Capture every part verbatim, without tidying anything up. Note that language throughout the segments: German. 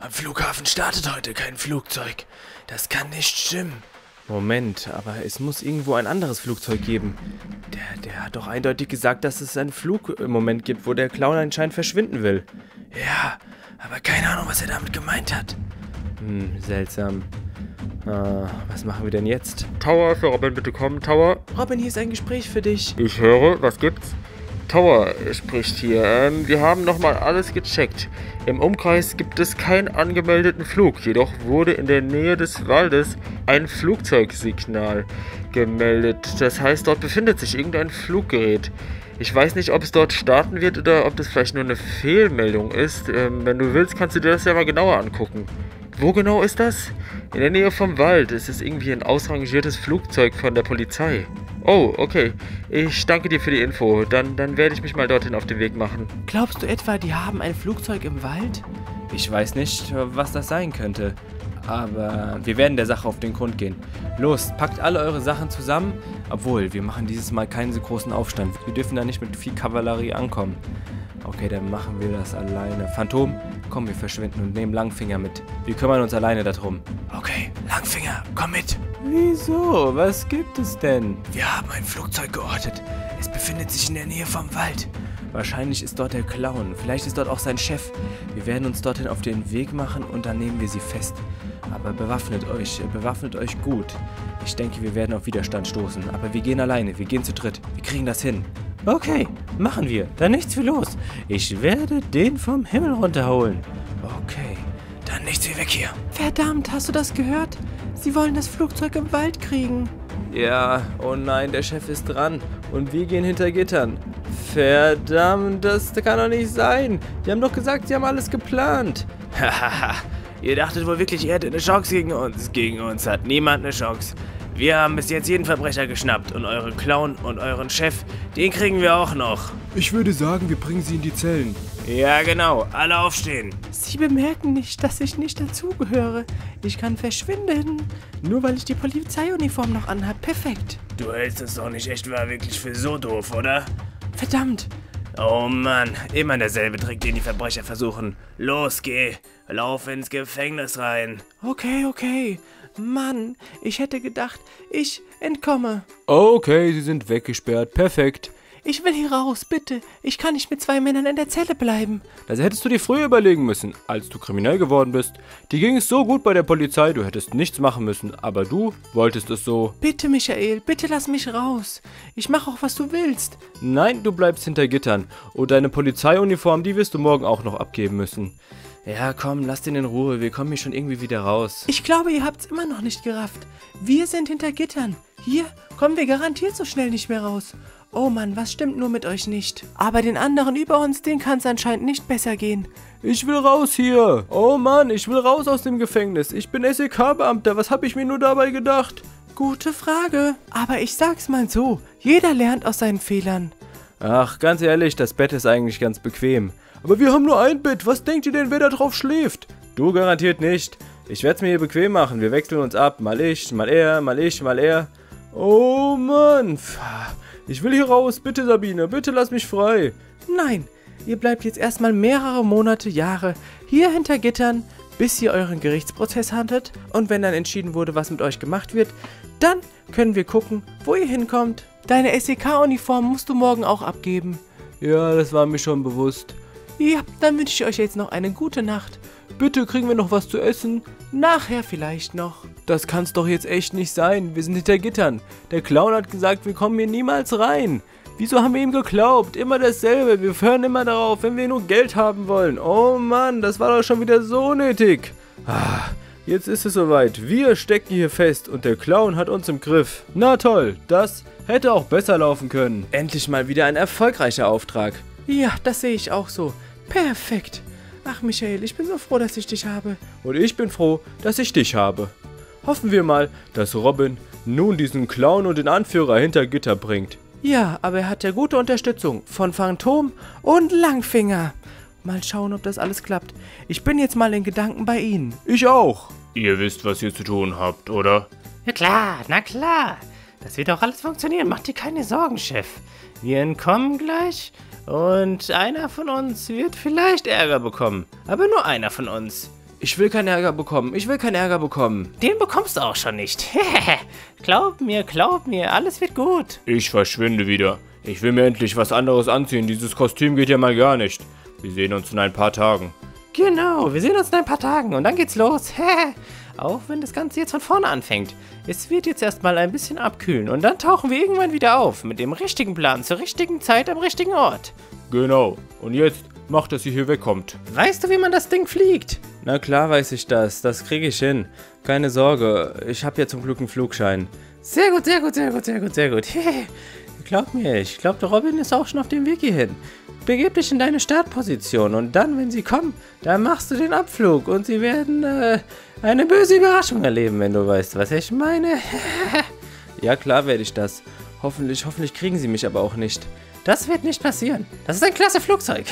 Am Flughafen startet heute kein Flugzeug. Das kann nicht stimmen. Moment, aber es muss irgendwo ein anderes Flugzeug geben. Der, der hat doch eindeutig gesagt, dass es einen Flug im Moment gibt, wo der Clown anscheinend verschwinden will. Ja, aber keine Ahnung, was er damit gemeint hat. Hm, seltsam. Ah, was machen wir denn jetzt? Tower, für Robin bitte kommen, Tower. Robin, hier ist ein Gespräch für dich. Ich höre, was gibt's? Tower spricht hier. Ähm, wir haben nochmal alles gecheckt. Im Umkreis gibt es keinen angemeldeten Flug, jedoch wurde in der Nähe des Waldes ein Flugzeugsignal gemeldet. Das heißt, dort befindet sich irgendein Fluggerät. Ich weiß nicht, ob es dort starten wird oder ob das vielleicht nur eine Fehlmeldung ist. Ähm, wenn du willst, kannst du dir das ja mal genauer angucken. Wo genau ist das? In der Nähe vom Wald. Es ist irgendwie ein ausrangiertes Flugzeug von der Polizei. Oh, okay. Ich danke dir für die Info. Dann, dann werde ich mich mal dorthin auf den Weg machen. Glaubst du etwa, die haben ein Flugzeug im Wald? Ich weiß nicht, was das sein könnte. Aber wir werden der Sache auf den Grund gehen. Los, packt alle eure Sachen zusammen. Obwohl, wir machen dieses Mal keinen so großen Aufstand. Wir dürfen da nicht mit viel Kavallerie ankommen. Okay, dann machen wir das alleine. Phantom, komm, wir verschwinden und nehmen Langfinger mit. Wir kümmern uns alleine darum. Okay, Langfinger, komm mit. Wieso? Was gibt es denn? Wir haben ein Flugzeug geortet. Es befindet sich in der Nähe vom Wald. Wahrscheinlich ist dort der Clown. Vielleicht ist dort auch sein Chef. Wir werden uns dorthin auf den Weg machen und dann nehmen wir sie fest. Aber bewaffnet euch, bewaffnet euch gut. Ich denke, wir werden auf Widerstand stoßen. Aber wir gehen alleine, wir gehen zu dritt. Wir kriegen das hin. Okay, machen wir. Dann nichts wie los. Ich werde den vom Himmel runterholen. Okay, dann nichts wie weg hier. Verdammt, hast du das gehört? Sie wollen das Flugzeug im Wald kriegen. Ja, oh nein, der Chef ist dran. Und wir gehen hinter Gittern. Verdammt, das kann doch nicht sein. Die haben doch gesagt, sie haben alles geplant. Hahaha, ihr dachtet wohl wirklich, ihr hättet eine Chance gegen uns. Gegen uns hat niemand eine Chance. Wir haben bis jetzt jeden Verbrecher geschnappt und euren Clown und euren Chef, den kriegen wir auch noch. Ich würde sagen, wir bringen sie in die Zellen. Ja, genau. Alle aufstehen. Sie bemerken nicht, dass ich nicht dazugehöre. Ich kann verschwinden. Nur weil ich die Polizeiuniform noch anhab. Perfekt. Du hältst es doch nicht echt wahr wirklich für so doof, oder? Verdammt. Oh Mann, immer derselbe Trick, den die Verbrecher versuchen. Los, geh. Lauf ins Gefängnis rein. Okay, okay. Mann, ich hätte gedacht, ich entkomme. Okay, sie sind weggesperrt. Perfekt. Ich will hier raus, bitte. Ich kann nicht mit zwei Männern in der Zelle bleiben. Das hättest du dir früher überlegen müssen, als du kriminell geworden bist. Dir ging es so gut bei der Polizei, du hättest nichts machen müssen. Aber du wolltest es so. Bitte, Michael, bitte lass mich raus. Ich mache auch, was du willst. Nein, du bleibst hinter Gittern. Und deine Polizeiuniform, die wirst du morgen auch noch abgeben müssen. Ja, komm, lasst ihn in Ruhe. Wir kommen hier schon irgendwie wieder raus. Ich glaube, ihr habt's immer noch nicht gerafft. Wir sind hinter Gittern. Hier kommen wir garantiert so schnell nicht mehr raus. Oh Mann, was stimmt nur mit euch nicht? Aber den anderen über uns, denen kann's anscheinend nicht besser gehen. Ich will raus hier. Oh Mann, ich will raus aus dem Gefängnis. Ich bin S E K-Beamter. Was habe ich mir nur dabei gedacht? Gute Frage. Aber ich sag's mal so. Jeder lernt aus seinen Fehlern. Ach, ganz ehrlich, das Bett ist eigentlich ganz bequem. Aber wir haben nur ein Bett. Was denkt ihr denn, wer da drauf schläft? Du garantiert nicht. Ich werde es mir hier bequem machen. Wir wechseln uns ab. Mal ich, mal er, mal ich, mal er. Oh Mann. Ich will hier raus. Bitte, Sabine. Bitte lass mich frei. Nein. Ihr bleibt jetzt erstmal mehrere Monate, Jahre hier hinter Gittern, bis ihr euren Gerichtsprozess hattet. Und wenn dann entschieden wurde, was mit euch gemacht wird, dann können wir gucken, wo ihr hinkommt. Deine S E K-Uniform musst du morgen auch abgeben. Ja, das war mir schon bewusst. Ja, dann wünsche ich euch jetzt noch eine gute Nacht. Bitte, kriegen wir noch was zu essen? Nachher vielleicht noch. Das kann's doch jetzt echt nicht sein. Wir sind hinter Gittern. Der Clown hat gesagt, wir kommen hier niemals rein. Wieso haben wir ihm geglaubt? Immer dasselbe. Wir hören immer darauf, wenn wir nur Geld haben wollen. Oh Mann, das war doch schon wieder so nötig. Ah, jetzt ist es soweit. Wir stecken hier fest und der Clown hat uns im Griff. Na toll, das hätte auch besser laufen können. Endlich mal wieder ein erfolgreicher Auftrag. Ja, das sehe ich auch so. Perfekt. Ach, Michael, ich bin so froh, dass ich dich habe. Und ich bin froh, dass ich dich habe. Hoffen wir mal, dass Robin nun diesen Clown und den Anführer hinter Gitter bringt. Ja, aber er hat ja gute Unterstützung von Phantom und Langfinger. Mal schauen, ob das alles klappt. Ich bin jetzt mal in Gedanken bei Ihnen. Ich auch. Ihr wisst, was ihr zu tun habt, oder? Ja klar, na klar. Das wird auch alles funktionieren. Macht dir keine Sorgen, Chef. Wir entkommen gleich. Und einer von uns wird vielleicht Ärger bekommen. Aber nur einer von uns. Ich will keinen Ärger bekommen. Ich will keinen Ärger bekommen. Den bekommst du auch schon nicht. Glaub mir, glaub mir, alles wird gut. Ich verschwinde wieder. Ich will mir endlich was anderes anziehen. Dieses Kostüm geht ja mal gar nicht. Wir sehen uns in ein paar Tagen. Genau, wir sehen uns in ein paar Tagen und dann geht's los. Auch wenn das Ganze jetzt von vorne anfängt. Es wird jetzt erstmal ein bisschen abkühlen und dann tauchen wir irgendwann wieder auf. Mit dem richtigen Plan, zur richtigen Zeit, am richtigen Ort. Genau. Und jetzt macht, dass ihr hier wegkommt. Weißt du, wie man das Ding fliegt? Na klar weiß ich das. Das kriege ich hin. Keine Sorge. Ich habe ja zum Glück einen Flugschein. Sehr gut, sehr gut, sehr gut, sehr gut, sehr gut. Glaub mir, ich glaube, der Robin ist auch schon auf dem Weg hierhin. Begib dich in deine Startposition und dann, wenn sie kommen, dann machst du den Abflug und sie werden äh, eine böse Überraschung erleben, wenn du weißt, was ich meine. Ja, klar werde ich das. Hoffentlich, hoffentlich kriegen sie mich aber auch nicht. Das wird nicht passieren. Das ist ein klasse Flugzeug.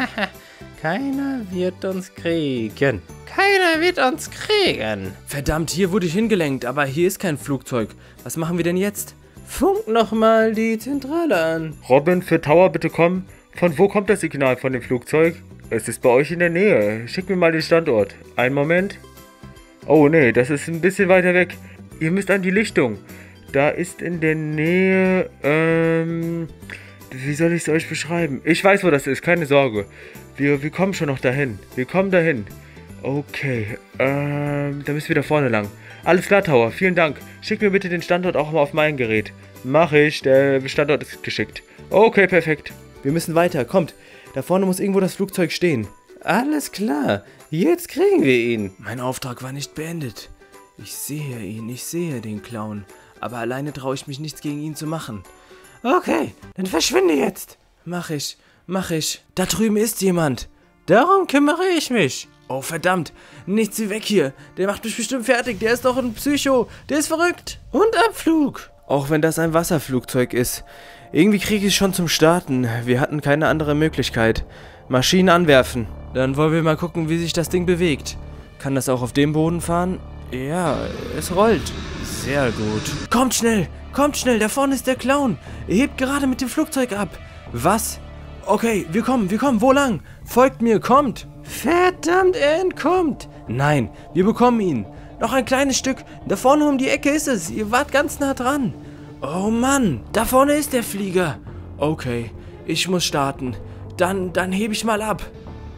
Keiner wird uns kriegen. Keiner wird uns kriegen. Verdammt, hier wurde ich hingelenkt, aber hier ist kein Flugzeug. Was machen wir denn jetzt? Funk nochmal die Zentrale an. Robin, für Tower bitte kommen. Von wo kommt das Signal von dem Flugzeug? Es ist bei euch in der Nähe. Schick mir mal den Standort. Einen Moment. Oh nee, das ist ein bisschen weiter weg. Ihr müsst an die Lichtung. Da ist in der Nähe, ähm... wie soll ich es euch beschreiben? Ich weiß, wo das ist, keine Sorge. Wir, wir kommen schon noch dahin. Wir kommen dahin. Okay, ähm, da müssen wir da vorne lang. Alles klar, Tower, vielen Dank. Schick mir bitte den Standort auch mal auf mein Gerät. Mach ich, der Standort ist geschickt. Okay, perfekt. Wir müssen weiter, kommt. Da vorne muss irgendwo das Flugzeug stehen. Alles klar, jetzt kriegen wir ihn. Mein Auftrag war nicht beendet. Ich sehe ihn, ich sehe den Clown. Aber alleine traue ich mich nichts gegen ihn zu machen. Okay, dann verschwinde jetzt. Mach ich, mach ich. Da drüben ist jemand. Darum kümmere ich mich. Oh, verdammt. Nichts wie weg hier. Der macht mich bestimmt fertig. Der ist doch ein Psycho. Der ist verrückt. Und Abflug. Auch wenn das ein Wasserflugzeug ist. Irgendwie kriege ich es schon zum Starten. Wir hatten keine andere Möglichkeit. Maschinen anwerfen. Dann wollen wir mal gucken, wie sich das Ding bewegt. Kann das auch auf dem Boden fahren? Ja, es rollt. Sehr gut. Kommt schnell. Kommt schnell. Da vorne ist der Clown. Er hebt gerade mit dem Flugzeug ab. Was? Okay, wir kommen, wir kommen. Wo lang? Folgt mir, kommt. Verdammt, er entkommt. Nein, wir bekommen ihn. Noch ein kleines Stück. Da vorne um die Ecke ist es. Ihr wart ganz nah dran. Oh Mann, da vorne ist der Flieger. Okay, ich muss starten. Dann, dann hebe ich mal ab.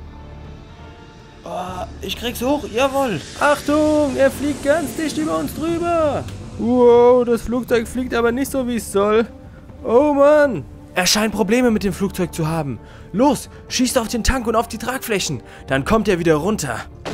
Oh, ich krieg's hoch, jawohl. Achtung, er fliegt ganz dicht über uns drüber. Wow, das Flugzeug fliegt aber nicht so, wie es soll. Oh Mann. Er scheint Probleme mit dem Flugzeug zu haben. Los, schießt auf den Tank und auf die Tragflächen. Dann kommt er wieder runter.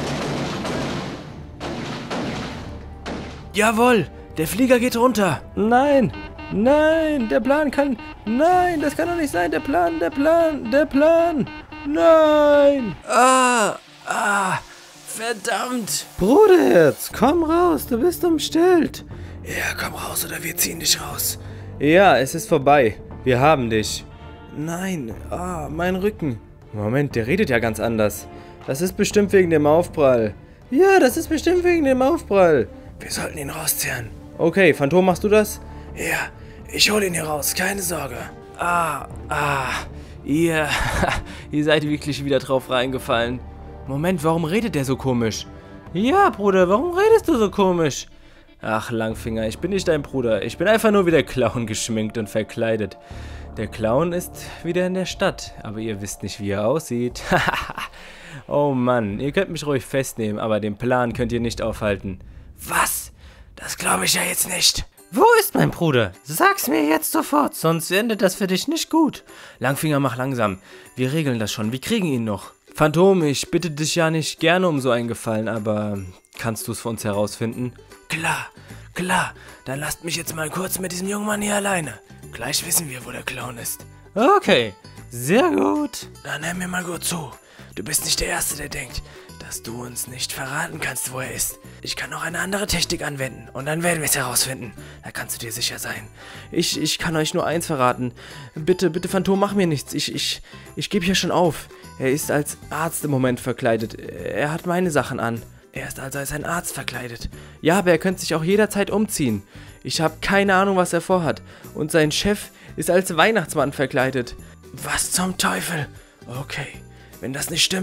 Jawohl, der Flieger geht runter. Nein, nein, der Plan kann... Nein, das kann doch nicht sein. Der Plan, der Plan, der Plan. Nein. Ah, ah, verdammt. Bruderherz, komm raus, du bist umstellt. Ja, komm raus oder wir ziehen dich raus. Ja, es ist vorbei. Wir haben dich. Nein, ah, mein Rücken. Moment, der redet ja ganz anders. Das ist bestimmt wegen dem Aufprall. Ja, das ist bestimmt wegen dem Aufprall. Wir sollten ihn rausziehen. Okay, Phantom, machst du das? Ja, ich hole ihn hier raus, keine Sorge. Ah, ah, ihr, ihr seid wirklich wieder drauf reingefallen. Moment, warum redet der so komisch? Ja, Bruder, warum redest du so komisch? Ach, Langfinger, ich bin nicht dein Bruder. Ich bin einfach nur wie der Clown geschminkt und verkleidet. Der Clown ist wieder in der Stadt, aber ihr wisst nicht, wie er aussieht. Oh Mann, ihr könnt mich ruhig festnehmen, aber den Plan könnt ihr nicht aufhalten. Was? Das glaube ich ja jetzt nicht. Wo ist mein Bruder? Sag's mir jetzt sofort, sonst endet das für dich nicht gut. Langfinger, mach langsam. Wir regeln das schon, wir kriegen ihn noch. Phantom, ich bitte dich ja nicht gerne um so einen Gefallen, aber kannst du es für uns herausfinden? Klar, klar. Dann lasst mich jetzt mal kurz mit diesem jungen Mann hier alleine. Gleich wissen wir, wo der Clown ist. Okay, sehr gut. Dann hör mir mal gut zu. Du bist nicht der Erste, der denkt, dass du uns nicht verraten kannst, wo er ist. Ich kann noch eine andere Technik anwenden und dann werden wir es herausfinden. Da kannst du dir sicher sein. Ich, ich kann euch nur eins verraten. Bitte, bitte, Phantom, mach mir nichts. Ich, ich, ich gebe hier schon auf. Er ist als Arzt im Moment verkleidet. Er hat meine Sachen an. Er ist also als ein Arzt verkleidet. Ja, aber er könnte sich auch jederzeit umziehen. Ich habe keine Ahnung, was er vorhat. Und sein Chef ist als Weihnachtsmann verkleidet. Was zum Teufel? Okay, wenn das nicht stimmt,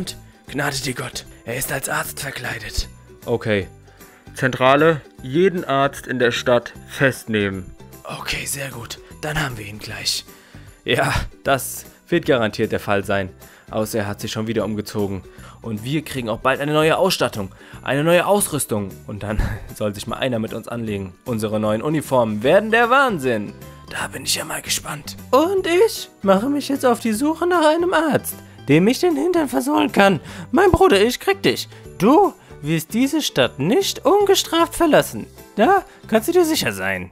Gnade dir Gott, er ist als Arzt verkleidet. Okay. Zentrale, jeden Arzt in der Stadt festnehmen. Okay, sehr gut. Dann haben wir ihn gleich. Ja, das wird garantiert der Fall sein. Außer er hat sich schon wieder umgezogen. Und wir kriegen auch bald eine neue Ausstattung, eine neue Ausrüstung. Und dann soll sich mal einer mit uns anlegen. Unsere neuen Uniformen werden der Wahnsinn. Da bin ich ja mal gespannt. Und ich mache mich jetzt auf die Suche nach einem Arzt, dem ich den Hintern versohlen kann. Mein Bruder, ich krieg dich. Du wirst diese Stadt nicht ungestraft verlassen. Da kannst du dir sicher sein.